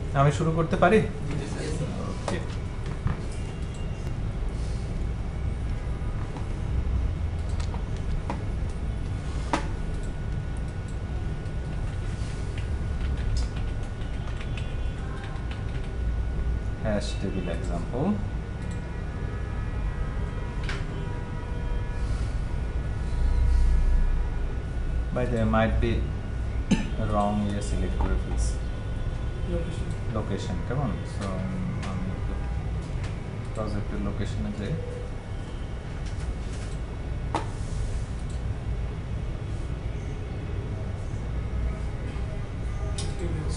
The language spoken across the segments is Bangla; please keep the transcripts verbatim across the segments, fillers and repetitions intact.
আমি শুরু করতে পারি? ওকে। Hash table example. By the way, might be wrong here select reference location location come on so um, project location is there. tables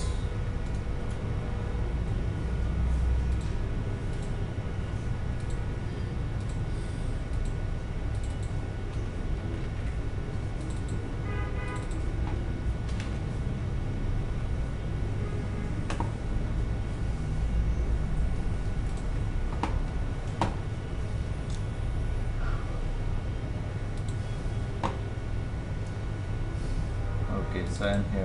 Okay, so I'm here.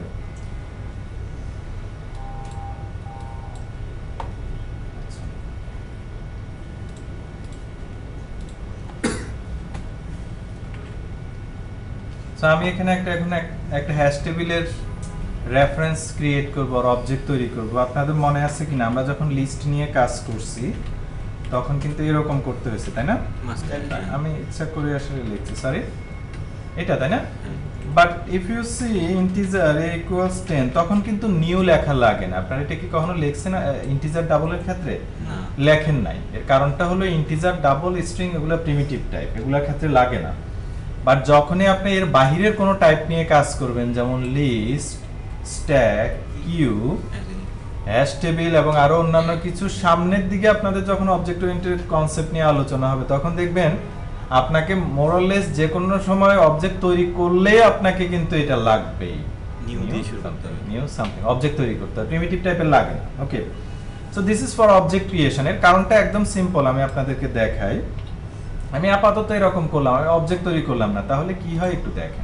So আমি এখানে একটা এখন এক- একটা হ্যাশ টেবিলের রেফারেন্স ক্রিয়েট করব আর অবজেক্ট তৈরি করব। আপনাদের মনে আছে কিনা আমরা যখন লিস্ট নিয়ে কাজ করছি তখন কিন্তু এরকম করতে হয়েছে তাই না? আমি ইচ্ছা করে আসলে লিখছি সরি এটা তাই না? But if you see integer a equals ten তখন কিন্তু নিউ লেখা লাগে না। আপনারা এটা কি কখনো লিখছেন ইন্টিজার ডাবলের ক্ষেত্রে? না। লেখেন নাই। এর কারণটা হলো ইন্টিজার ডাবল স্ট্রিং এগুলো প্রিমিটিভ টাইপ, এগুলোর ক্ষেত্রে লাগে না। বাট যখনই আপনি এর বাহিরের কোনো টাইপ নিয়ে কাজ করবেন যেমন list, stack, queue, hash table এবং আরো অন্যান্য কিছু সামনের দিকে আপনাদের যখন অবজেক্ট ওরিয়েন্টেড কনসেপ্ট নিয়ে আলোচনা হবে তখন দেখবেন আপনাকে মোরলেস যে কোনো সময় অবজেক্ট তৈরি করলেই আপনাকে কিন্তু এটা লাগবেই। নিউ দিয়ে শুরু করতে হবে। নিউ সামথিং অবজেক্ট তৈরি করতে হবে, প্রিমিটিভ টাইপের লাগে না। Okay, so this is for object creation. এর কারণটা একদম সিম্পল, আমি আপনাদেরকে দেখাই। আমি আপাতত এরকম করলাম, আমি অবজেক্ট তৈরি করলাম না, তাহলে কি হয় একটু দেখেন।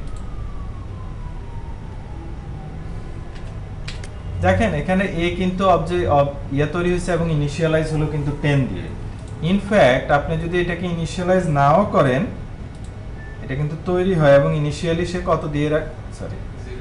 দেখেন এখানে এ কিন্তু অবজেক্ট ইয়া তৈরি হয়েছে এবং ইনিশিয়ালাইজ হলো কিন্তু টেন দিয়ে। ইনফ্যাক্ট আপনি যদি এটাকে ইনিশিয়ালাইজ নাও করেন এটা কিন্তু তৈরি হয় এবং ইনিশিয়ালি সে কত দিয়ে রাখ সরি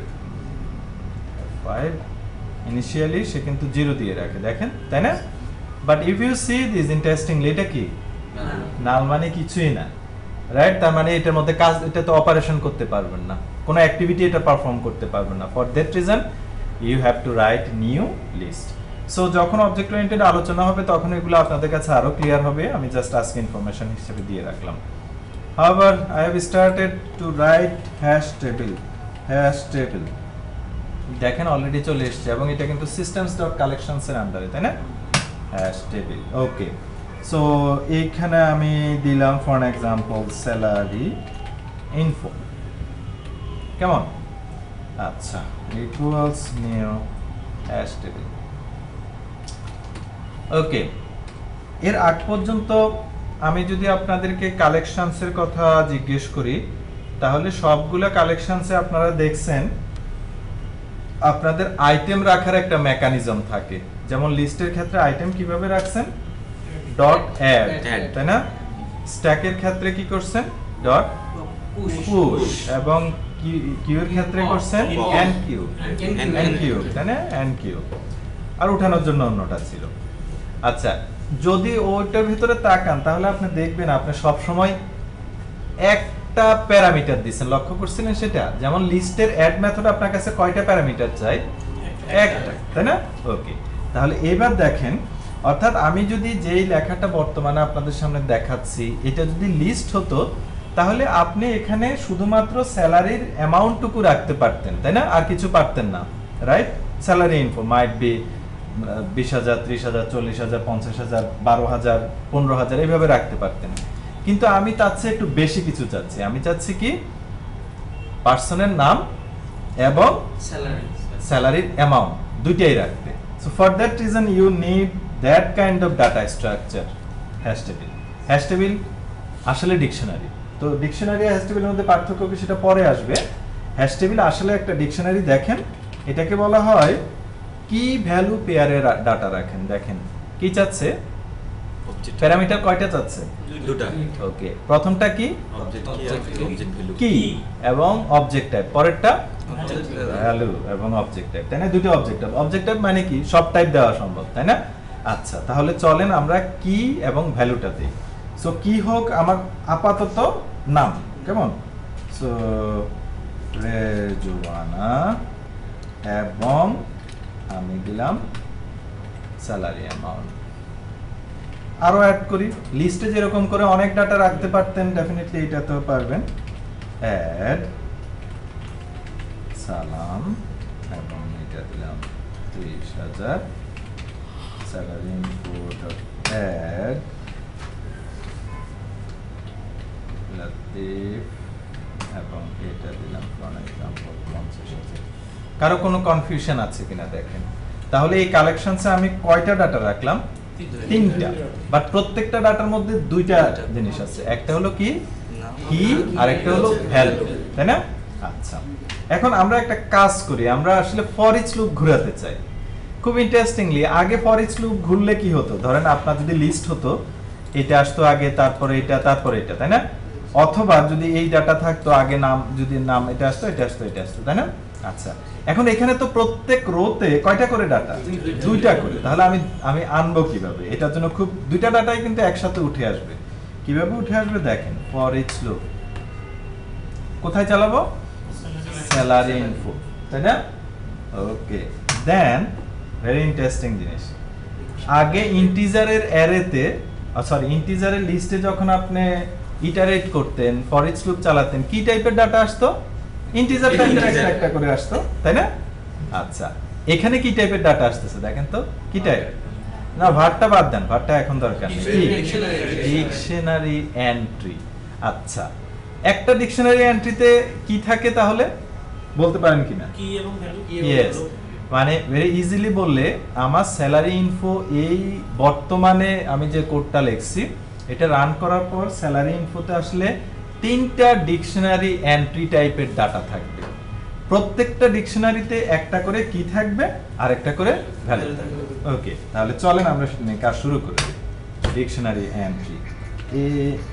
ফাইভ ইনিশিয়ালি সে কিন্তু জিরো দিয়ে রাখে, দেখেন তাই না? But if you see this interestingly এটা কি নাল মানে কিছুই না, রাইট? তার মানে এটার মধ্যে কাজ, এটা তো অপারেশন করতে পারবেন না, কোনো অ্যাক্টিভিটি এটা পারফর্ম করতে পারবেন না। For that reason you have to write new list. So যখন অবজেক্ট ওরিয়েন্টেড আলোচনা হবে তখন এগুলো আপনাদের কাছে আরো ক্লিয়ার হবে, আমি জাস্ট আজকে ইনফরমেশন হিসেবে দিয়ে রাখলাম। However, I have started to write hash table. Hash table. দেখেন অলরেডি চলে এসেছে এবং এটা কিন্তু systems.collections এর আন্ডারে, তাই না? Hash table. ওকে, সো এইখানে আমি দিলাম ফর এক্সাম্পল স্যালারি ইনফো, কেমন? আচ্ছা, equals new hash table. Okay, এর আগ পর্যন্ত আমি যদি আপনাদেরকে কালেকশনসের কথা জিজ্ঞেস করি তাহলে সবগুলো কালেকশনসে আপনারা দেখছেন আপনাদের আইটেম রাখার একটা মেকানিজম থাকে। যেমন লিস্টের ক্ষেত্রে আইটেম কিভাবে রাখছেন? ডট অ্যাড, তাই না? স্ট্যাকের ক্ষেত্রে কি করছেন? Dot push. এবং কিউর ক্ষেত্রে করছেন এন্ড কিউ, এন্ড কিউ, তাই না? And Q. আর উঠানোর জন্য অন্যটা ছিল। আচ্ছা, যদি ওইটার ভিতরে তাকান তাহলে আপনি দেখবেন আপনি সব সময় একটা প্যারামিটার দিবেন, লক্ষ্য করছিলেন সেটা? যেমন লিস্টের অ্যাড মেথড আপনার কাছে কয়টা প্যারামিটার চাই? একটা, তাই না? ওকে, তাহলে এবার দেখেন, অর্থাৎ আমি যদি যেই লেখাটা বর্তমানে আপনাদের সামনে দেখাচ্ছি এটা যদি লিস্ট হতো তাহলে আপনি এখানে শুধুমাত্র স্যালারির অ্যামাউন্টটুকু রাখতে পারতেন, তাই না? আর কিছু পারতেন না, right? Salary info might be বিশ হাজার, ত্রিশ হাজার, চল্লিশ হাজার, পঞ্চাশ হাজার, বারো হাজার, পনেরো হাজার এইভাবে রাখতে পারতেন। কিন্তু আমি চাচ্ছি একটু বেশি কিছু চাচ্ছি, আমি চাচ্ছি কি পার্সনের নাম এবং স্যালারির অ্যামাউন্ট দুইটাই রাখতে। So for that reason you need that kind of data structure, hash table. Hash table আসলে ডিকশনারি, তো ডিকশনারি আর হ্যাশ টেবিলের মধ্যে পার্থক্য কি সেটা পরে আসবে। হ্যাশ টেবিল আসলে একটা ডিকশনারি। দেখেন এটাকে বলা হয় কি ভ্যালু পেয়ারে ডাটা রাখেন। দেখেন কি চাচ্ছে, প্যারামিটার কয়টা চাচ্ছে? দুটো। ওকে, প্রথমটা কি অবজেক্ট কি আর অবজেক্ট ভ্যালু কি এবং অবজেক্ট টাইপ, পরেরটা অবজেক্ট ভ্যালু এবং অবজেক্ট টাইপ, তাই না? দুটো অবজেক্ট টাইপ। অবজেক্ট টাইপ মানে কি, সব টাইপ দেওয়া সম্ভব, তাই না? আচ্ছা, তাহলে চলেন আমরা কি এবং ভ্যালুটা দিই। সো কি হোক আমার আপাতত নাম, কেমন? সো রেজওয়ানা এবং আমি দিলাম স্যালারি অ্যামাউন্ট। আরো অ্যাড করি, লিস্টে যেরকম করে অনেক ডাটা রাখতে পারতেন, ডেফিনেটলি এটাতেও পারবেন। অ্যাড সালাম এবং এটা দিলাম ত্রিশ হাজার। স্যালারি ইনপুট অ্যাড লতিফ এবং এটা দিলাম ফর এক্সাম্পল পঞ্চাশ হাজার। কারো কোনো কনফিউশন আছে কিনা দেখেন। তাহলে এই কালেকশনসে আমি কয়টা ডাটা রাখলাম? তিনটা, বাট প্রত্যেকটা ডাটার মধ্যে দুইটা জিনিস আছে, একটা হলো কি কি আর একটা হলো ভ্যালু, তাই না? আচ্ছা, এখন আমরা একটা কাজ করি, আমরা আসলে ফর ইচ লুপ ঘোরাতে চাই। খুব ইন্টারেস্টিংলি আগে ফর ইচ লুপ ঘুরলে কি হতো, ধরেন আপনার যদি লিস্ট হতো, এটা আসতো আগে, তারপরে এটা, তারপরে এটা, তাই না? অথবা যদি এই ডাটা থাকতো, আগে নাম, যদি নাম এটা আসতো, এটা আসতো, এটা আসতো, তাই না? আচ্ছা, এখন এখানে তো প্রত্যেক রোতে কয়টা করে ডাটা? দুইটা করে। তাহলে আমি আমি আনবো কিভাবে? এটার জন্য খুব দুইটা ডাটাই কিন্তু একসাথে উঠে আসবে। কিভাবে উঠে আসবে দেখেন, ফর ইচ লুপ কোথায় চালাবো? স্যালারি ইনফো, তাই না? ওকে, দেন ভেরি ইন্টারেস্টিং জিনিস, আগে ইন্টিজারের অ্যারেতে, সরি ইন্টিজারের লিস্টে যখন আপনি ইটারেট করতেন, ফর ইচ লুপ চালাতেন, কি টাইপের ডাটা আসতো? ইন্টিজার টাইপের একটা একটা করে আসতো, তাই না? আচ্ছা, এখানে কি টাইপের ডাটা আসতেছে দেখেন তো, কি টাইপ? না, ভারটা বাদ দেন, ভারটা এখন দরকার নেই। Dictionary entry. আচ্ছা, একটা ডিকশনারি এন্ট্রিতে কি থাকে তাহলে বলতে পারেন কিনা? কি এবং ভ্যালু। ইয়েস, মানে ভেরি ইজিলি বললে আমার স্যালারি ইনফো, এই বর্তমানে আমি যে কোডটা লিখছি, এটা রান করার পর স্যালারি ইনফোতে আসলে তিনটা ডিকশনারি এন্ট্রি টাইপের ডাটা থাকবে। প্রত্যেকটা ডিকশনারিতে একটা করে কি থাকবে আর একটা করে ভ্যালু থাকবে। ওকে, তাহলে চলেন আমরা সেটা নিয়ে কাজ শুরু করি। Dictionary entry, a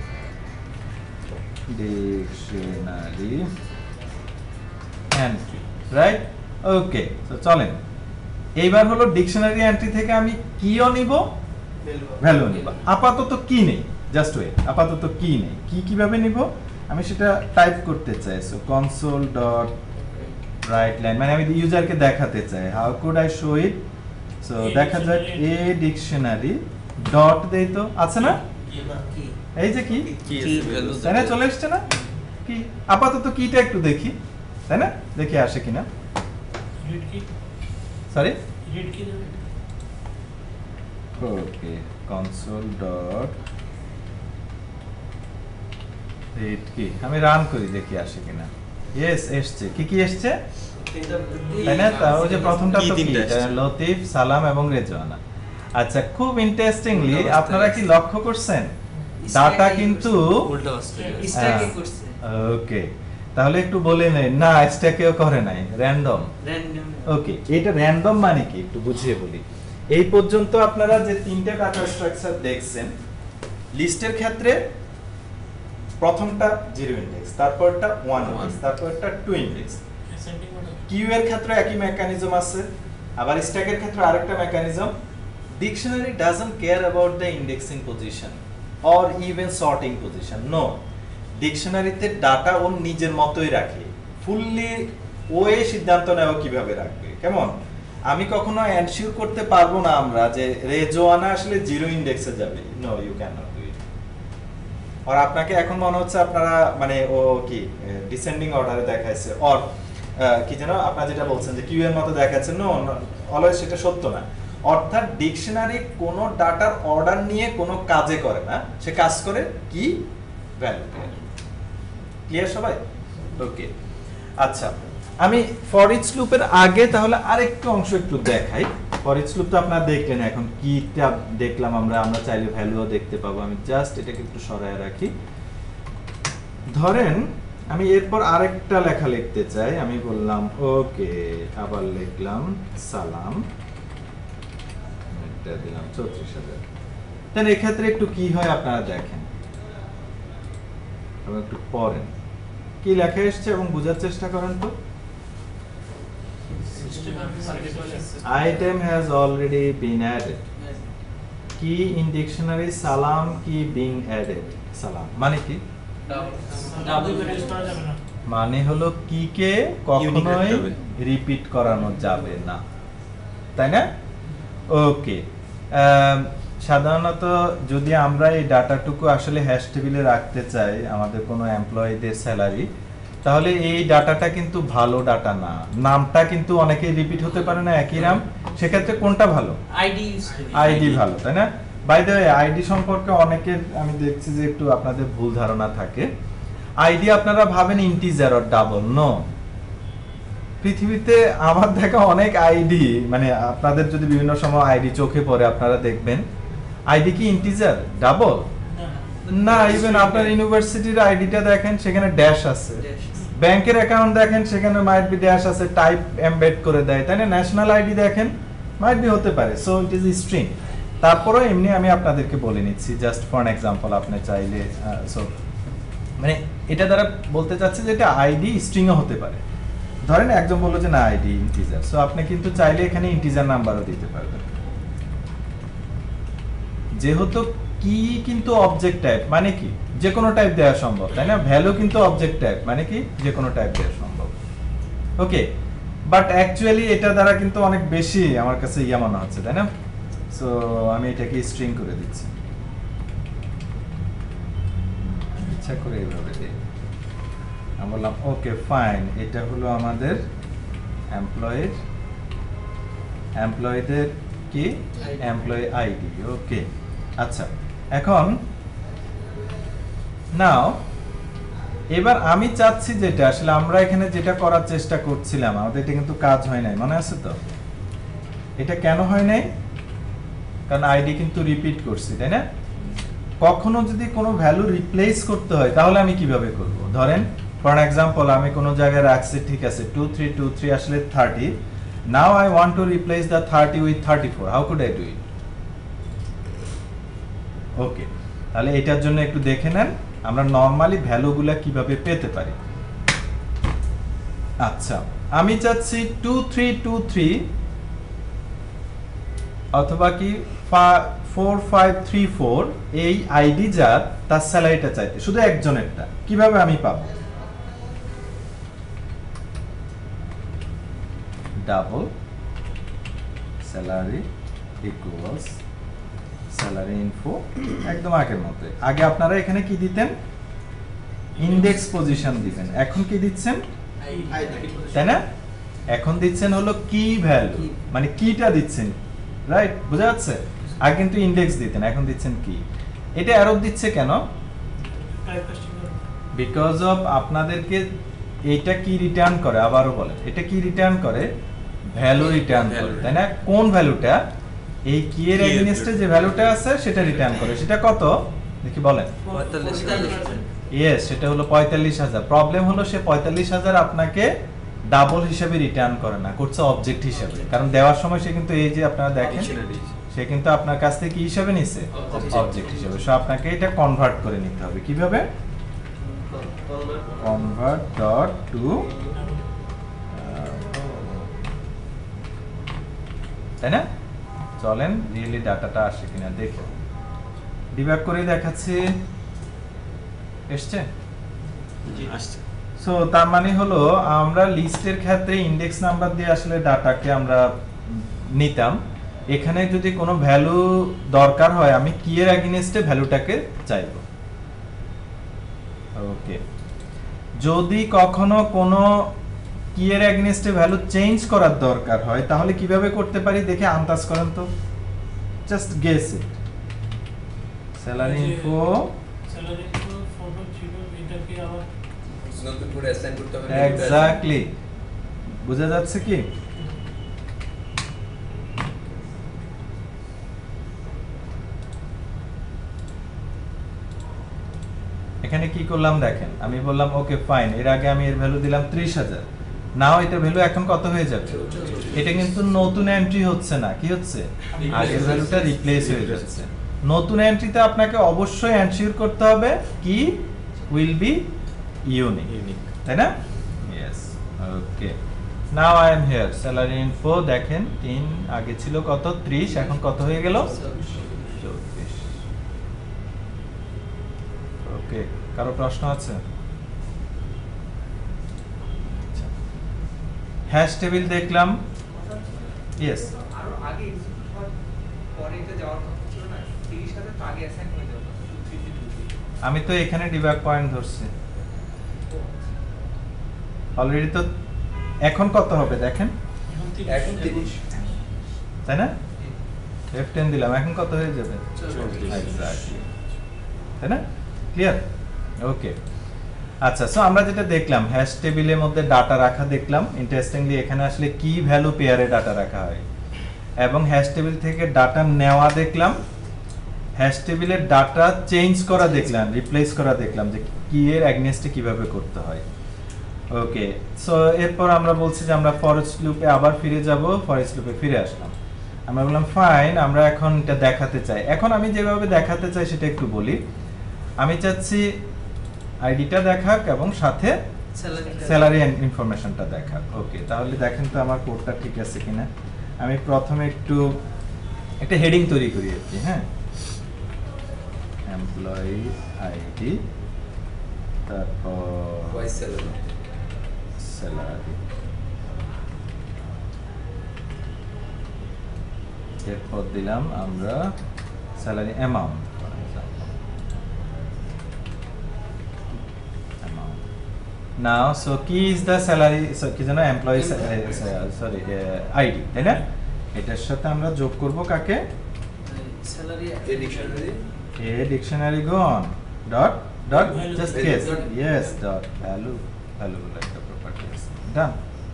dictionary entry, right? Okay, তো চলেন এইবার হলো ডিকশনারি এন্ট্রি থেকে আমি কিও নিব, ভ্যালু নিব। আপাতত কি নেই, জাস্ট ওয়েট, আপাতত কি নেই, কি কিভাবে নিব আমি সেটা টাইপ করতে চাই। So console dot write line, মানে আমি ইউজারকে দেখাতে চাই how could I show it. So দেখা যাক এ ডিকশনারি ডট দেই, তো আছে না? এই যে কি কি ভ্যালু তাই না, চলে এসছে না? কি আপাতত কিটা একটু দেখি, তাই না? দেখি আসে কিনা। রিড কি সরি, রিড কি দেবে। ওকে, কনসোল ডট রিড কি, আমি রান করি দেখি আসে কিনা। ইয়েস, এসছে। কি কি এসছে, তাই না? তা ওই যে প্রথমটা তো কি, লতিফ, সালাম এবং রেজওয়ানা। আচ্ছা, খুব ইন্টারেস্টিংলি আপনারা কি লক্ষ্য করছেন, ডাটা কিন্তু উল্টো আসছে। স্ট্যাকে করছে, ওকে, তাহলে একটু বলে নেই। না, স্ট্যাকেও করে নাই, র্যান্ডম। র্যান্ডম। ওকে, এটা র্যান্ডম মানে কি একটু বুঝিয়ে বলি। এই পর্যন্ত আপনারা যে তিনটে ডাটা স্ট্রাকচার দেখছেন, লিস্টের ক্ষেত্রে প্রথমটা জিরো ইন্ডেক্স, তারপরটা ওয়ান ইন্ডেক্স, তারপরটা two index. Ascending order. Queue এর ক্ষেত্রে একই মেকানিজম আছে, আবার স্ট্যাকের ক্ষেত্রে আরেকটা mechanism. Dictionary doesn't care about the indexing position or even sorting position. No, ডিকশনারিতে ডাটা ও নিজের মতোই রাখে, ফুললি ওয়ে সিদ্ধান্ত নেওয়া কিভাবে রাখবে। কেমন, আমি কখনো এনশিওর করতে পারবো না আমরা যে রেজওয়ানা আসলে জিরো ইন্ডেক্সে যাবে। No, you can not do it. আর আপনাকে এখন মনে হচ্ছে আপনারা মানে ও কি ডিসেন্ডিং অর্ডারে দেখাইছে, অর কি যেন আপনারা যেটা বলছেন যে কিউ এর মতো দেখাচ্ছে। নো, অলওয়েজ সেটা সত্য না। অর্থাৎ ডিকশনারি কোনো ডাটার অর্ডার নিয়ে কোনো কাজে করে না, সে কাজ করে কি ভ্যালু। ক্লিয়ার সবাই? ওকে, আচ্ছা, আমি ফর ইচ লুপের আগে তাহলে আরেকটু অংশ একটু দেখাই। ফর ইচ লুপ তো আপনারা দেখলেন, এখন কিটা দেখলাম আমরা, আমরা চাইলে ভ্যালুও দেখতে পাবো। আমি জাস্ট এটাকে একটু সরায় রাখি। ধরেন আমি এরপর আরেকটা লেখা লিখতে চাই, আমি বললাম ওকে, আবার লিখলাম সালাম এটা দিলাম চৌত্রিশ হাজার। দেন এক্ষেত্রে একটু কি হয় আপনারা দেখেন এবং একটু পড়েন কি লেখা এসছে এবং বোঝার চেষ্টা করেন তো। System of multiple. Item has already been added. Key in dictionary salam key being added. সালাম মানে কি? ডাবল রিপ্লেস করা যাবে না। মানে হলো কি কে Unique কখনোই রাখতে হবে। রিপিট করানো যাবে না, তাই না? ওকে, সাধারণত যদি আমরা এই ডাটাটুকু আসলে হ্যাশ টেবিলে রাখতে চাই আমাদের কোনো এমপ্লয়ীদের স্যালারি, তাহলে এই ডাটাটা কিন্তু ভালো ডাটা না। নামটা কিন্তু অনেকেই রিপিট হতে পারে না একই নাম, সেক্ষেত্রে কোনটা ভালো? আইডি আইডি ভালো, তাই না? বাই দ্য ওয়ে আইডি সম্পর্কে অনেকের আমি দেখছি যে একটু আপনাদের ভুল ধারণা থাকে। আইডি আপনারা ভাবেন ইন্টিজার অর ডাবল, নো। পৃথিবীতে আমার দেখা অনেক আইডি, মানে আপনাদের যদি বিভিন্ন সময় আইডি চোখে পড়ে আপনারা দেখবেন আইডি কি ইন্টিজার ডাবল না। ইভেন আপনার ইউনিভার্সিটির আইডিটা দেখেন সেখানে ড্যাশ আছে, ব্যাংকের অ্যাকাউন্ট দেখেন সেখানে মাইট বি ড্যাশ আছে, টাইপ এমবেড করে দেয়, তাই না? ন্যাশনাল আইডি দেখেন মাইট বি হতে পারে, সো ইট ইজ স্ট্রিং। তারপরেও এমনি আমি আপনাদেরকে বলে নিচ্ছি জাস্ট ফর অ্যান এক্সাম্পল, আপনি চাইলে সো মানে এটা দ্বারা বলতে চাচ্ছি যে এটা আইডি স্ট্রিংও হতে পারে। ধরেন একজন বললো যে না আইডি ইন্টিজার, সো আপনি কিন্তু চাইলে এখানে ইন্টিজার নাম্বারও দিতে পারবেন। যেহেতু কি কিন্তু অবজেক্ট টাইপ, মানে কি যে কোনো টাইপ দেওয়া সম্ভব, তাই না? ভ্যালু কিন্তু অবজেক্ট টাইপ, মানে কি যে কোনো টাইপ দেওয়া সম্ভব। ওকে, বাট অ্যাকচুয়ালি এটা দ্বারা কিন্তু অনেক বেশি আমার কাছে ইয়া মনে হচ্ছে, তাই না? সো আমি এটাকে স্ট্রিং করে দিচ্ছি, ইচ্ছা করে এইভাবে দিই। আমি বললাম ওকে ফাইন, এটা হলো আমাদের এমপ্লয়ির এমপ্লয়ীদের কি এমপ্লয়ি আইডি। ওকে, আচ্ছা এখন নাও এবার আমি চাচ্ছি যেটা আসলে আমরা এখানে যেটা করার চেষ্টা করছিলাম, আমাদের এটা কিন্তু কাজ হয় নাই, মনে আছে তো? এটা কেন হয় নাই? কারণ আইডি কিন্তু রিপিট করছি, তাই না? কখনো যদি কোনো ভ্যালু রিপ্লেস করতে হয় তাহলে আমি কিভাবে করব? ধরেন ফর এক্সাম্পল আমি কোনো জায়গায় রাখছি, ঠিক আছে টু থ্রি টু থ্রি আসলে thirty, now I want to replace the thirty with thirty four, how could I do it? Okay, তাহলে এটার জন্য একটু দেখে নেন আমরা নরমালি ভ্যালুগুলা কিভাবে পেতে পারি। আচ্ছা, আমি চাচ্ছি টু থ্রি টু থ্রি অথবা কি ফোর ফাইভ থ্রি ফোর, এই আইডি যার তার স্যালারিটা চাইতে, শুধু একজনেরটা। কিভাবে আমি পাবো? Double salary equals salary info, একদম আগের মতো। আগে আপনারা এখানে কি দিতেন? ইন্ডেক্স পজিশন দিবেন, এখন কি দিচ্ছেন? তাই না? এখন দিচ্ছেন হলো কি ভ্যালু, মানে কিটা দিচ্ছেন, রাইট? বোঝা যাচ্ছে? আগে কিন্তু ইন্ডেক্স দিতেন, এখন দিচ্ছেন কি। এটা অ্যারো দিচ্ছে কেন? বিকজ অফ আপনাদেরকে এটা কি রিটার্ন করে, আবারও বলেন এটা কি রিটার্ন করে? ভ্যালু রিটার্ন করে, তাই না? কোন ভ্যালুটা? এই কি এর এগেইনস্টে যে ভ্যালুটা আছে সেটা রিটার্ন করে। সেটা কত দেখি বলেন? পঁয়তাল্লিশ হাজার। ইয়েস, সেটা হলো পঁয়তাল্লিশ হাজার। প্রবলেম হলো সে পঁয়তাল্লিশ হাজার আপনাকে ডাবল হিসেবে রিটার্ন করে না, করছে অবজেক্ট হিসেবে। কারণ দেওয়ার সময় সে কিন্তু এই যে আপনারা দেখেন সে কিন্তু আপনার কাছ থেকে কি হিসেবে নিছে? অবজেক্ট হিসেবে। সো আপনাকে এটা কনভার্ট করে নিতে হবে। কিভাবে? কনভার্ট ডট টু, তাই না? চলেন রিয়েলি ডাটাটা আসে কিনা দেখে ডিবাগ করে দেখাচ্ছি। এসছে? আসছে। সো তার মানে হলো আমরা লিস্টের ক্ষেত্রে ইন্ডেক্স নাম্বার দিয়ে আসলে ডাটাকে আমরা নিতাম। এখানে যদি কোনো ভ্যালু দরকার হয় আমি কি এর এগেইনস্টে ভ্যালুটাকে চাইব। ওকে, যদি কখনো কোনো কি এর এগেইনস্টে ভ্যালু চেঞ্জ করার দরকার হয় তাহলে কিভাবে করতে পারি দেখে আন্দাজ করেন তো, just guess it. Salary info salary info photo ছিল, এটাকে আবার নতুন করে অ্যাসাইন করতে হবে। এক্স্যাক্টলি, বোঝা যাচ্ছে কি? এখানে কি করলাম দেখেন, আমি বললাম ওকে ফাইন, এর আগে আমি এর ভ্যালু দিলাম ত্রিশ হাজার, নাও এটা ভ্যালু এখন কত হয়ে যাবে? এটা কিন্তু নতুন এন্ট্রি হচ্ছে না, কি হচ্ছে? আগের ভ্যালুটা রিপ্লেস হয়ে যাচ্ছে। নতুন এন্ট্রিতে আপনাকে অবশ্যই এনশিওর করতে হবে কি উইল বি ইউনিক, তাই না? Yes, okay. Now I am here salary info দেখেন তিন আগে ছিল কত ত্রিশ, এখন কত হয়ে গেল? চব্বিশ। ওকে, কারো প্রশ্ন আছে? হ্যাশ টেবিল দেখলাম, ইয়েস। আরো আগে এক্সিকিউট হওয়ার পরে এটা যাওয়ার কথা ছিল না, তিরিশ হাজার তো আগে অ্যাসাইন হয়ে যাবে টু থ্রি টু থ্রি। আমি তো এখানে ডিবাগ পয়েন্ট ধরছি অলরেডি। তো এখন কত হবে দেখেন, এখন তিরিশ। তাই না? এফ টেন দিলাম, এখন কত হয়ে যাবে? চল্লিশ। Exactly. তাই না? ক্লিয়ার? ওকে। আচ্ছা, সো আমরা যেটা দেখলাম হ্যাশ টেবিলের মধ্যে ডাটা রাখা দেখলাম। ইন্টারেস্টিংলি এখানে আসলে কি ভ্যালু পেয়ারে ডাটা রাখা হয়, এবং হ্যাশ টেবিল থেকে ডাটা নেওয়া দেখলাম, হ্যাশ টেবিলের ডাটা চেঞ্জ করা দেখলাম, রিপ্লেস করা দেখলাম যে কি এর অ্যাগনেস্টে কিভাবে করতে হয়। ওকে, সো এরপর আমরা বলছি যে আমরা ফরেস্ট লুপে আবার ফিরে যাব, ফরেস্ট লুপে ফিরে আসলাম। আমরা বললাম ফাইন, আমরা এখন এটা দেখাতে চাই। এখন আমি যেভাবে দেখাতে চাই সেটা একটু বলি। আমি চাচ্ছি আইডিটা দেখাক এবং সাথে স্যালারি ইনফরমেশনটা দেখাক। ওকে, তাহলে দেখেন তো আমার কোডটা ঠিক আছে কিনা। আমি প্রথমে একটু একটা হেডিং তৈরি করি আর কি, হ্যাঁ, এমপ্লয়ি আইডি, তারপর ওয়াইস স্যালারি। স্যালারি, এরপর দিলাম আমরা salary amount. Now, so key is the salary, so কি জানো এমপ্লয়ি সরি আইডি, তাই না? এটার সাথে আমরা যোগ করব কাকে? Salary a dictionary. A dictionary গন dot dot Value. Just Value. Case, Dot. Yes dot value, value বলে একটা প্রপার্টি আছে, ডান,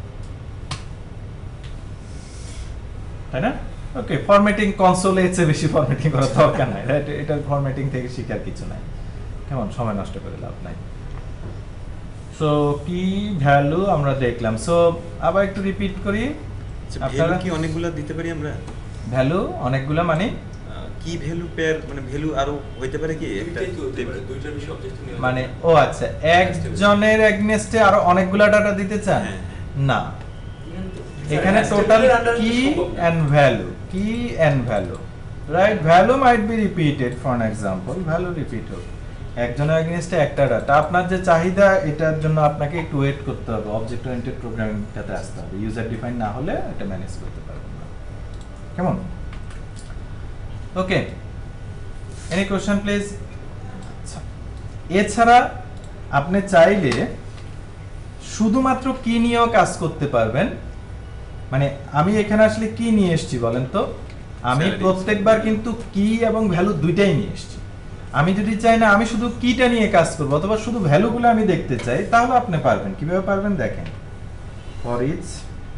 তাই না? ওকে, ফরম্যাটিং কনসোলে এর চেয়ে বেশি ফরম্যাটিং করার দরকার নাই, রাইট? এটা ফরম্যাটিং থেকে শিখার কিছু নাই, কেমন সময় নষ্ট করে লাভ নাই। সো কি ভ্যালু আমরা দেখলাম। সো আবার একটু রিপিট করি, ভ্যালু আপনারা কি অনেকগুলা দিতে পারি আমরা? ভ্যালু অনেকগুলা মানে কি ভ্যালু পেয়ার মানে ভ্যালু আরো হইতে পারে কি একটা দুইটাই তো হতে পারে, দুইটার বেশি অবজেক্ট নিয়ে মানে ও আচ্ছা, একজনের এগনেস্টে আরো অনেকগুলা ডাটা দিতে চান? হ্যাঁ, না, এখানে Hash টোটাল table এর under কি সম্ভব না। And value, key and value, right? Value might be repeated, for an example value repeat হোক, একজনের এগনেস্টে একটা ডাটা। আপনার যে চাহিদা এটার জন্য আপনাকে একটু ওয়েট করতে হবে, অবজেক্ট ওরিয়েন্টেড প্রোগ্রামিংটাতে আসতে হবে, ইউজার ডিফাইন না হলে এটা ম্যানেজ করতে পারবেন না, কেমন? Okay, any question please? আচ্ছা, এছাড়া আপনি চাইলে শুধুমাত্র কি নিয়েও কাজ করতে পারবেন। মানে আমি এখানে আসলে কি নিয়ে এসেছি বলেন তো? আমি Salary. প্রত্যেকবার কিন্তু কি এবং ভ্যালু দুইটাই নিয়ে এসেছি। আমি যদি চাই না আমি শুধু কিটা নিয়ে কাজ করব অথবা শুধু ভ্যালুগুলো আমি দেখতে চাই, তাহলে আপনি পারবেন। কিভাবে পারবেন দেখেন, for each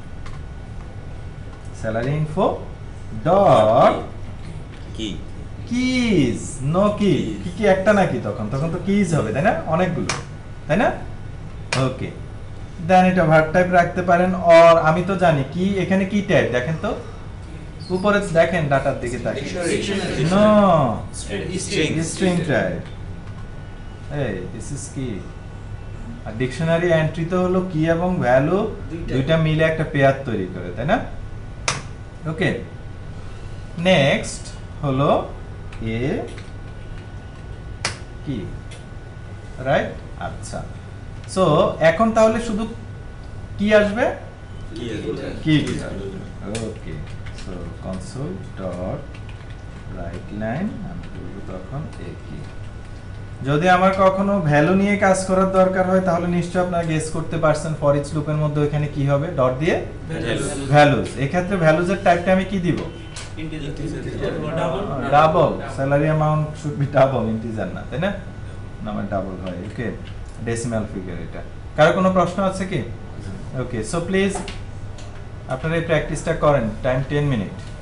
salary info dot key keys, no key, key কি একটা নাকি, তখন তখন তো কিজ হবে, তাই না? অনেকগুলো, তাই না? ওকে, দেন এটা ভার্ব টাইপ রাখতে পারেন। অর আমি তো জানি কি এখানে কি টাইপ, দেখেন তো উপরে দেখেন ডাটার দিকে তাকিয়ে, Dictionary. No String. String type, এই দিস ইজ কি। আর ডিকশনারি এন্ট্রি তো হলো কি এবং ভ্যালু দুইটা। দুইটা মিলে একটা পেয়ার তৈরি করে, তাই না? ওকে, নেক্সট হলো এ কি, রাইট? আচ্ছা, সো এখন তাহলে শুধু কি আসবে, কি কি okay. So console dot write line আমি বলবো তখন এ কি। যদি আমার কখনো ভ্যালু নিয়ে কাজ করার দরকার হয় তাহলে নিশ্চয়ই আপনারা গেস করতে পারছেন ফর ইচ লুপের মধ্যে ওখানে কি হবে, ডট দিয়ে ভ্যালুজ। এক্ষেত্রে ভ্যালুজের টাইপটা আমি কি দিব, double. Salary amount should be double, integer না, তাই না? না আমার ডাবল হয়, ওকে, ডেসিমাল ফিগার এটা। কারো কোনো প্রশ্ন আছে কি? ওকে, সো প্লিজ আপনারা এই প্র্যাকটিসটা করেন, টাইম টেন মিনিট।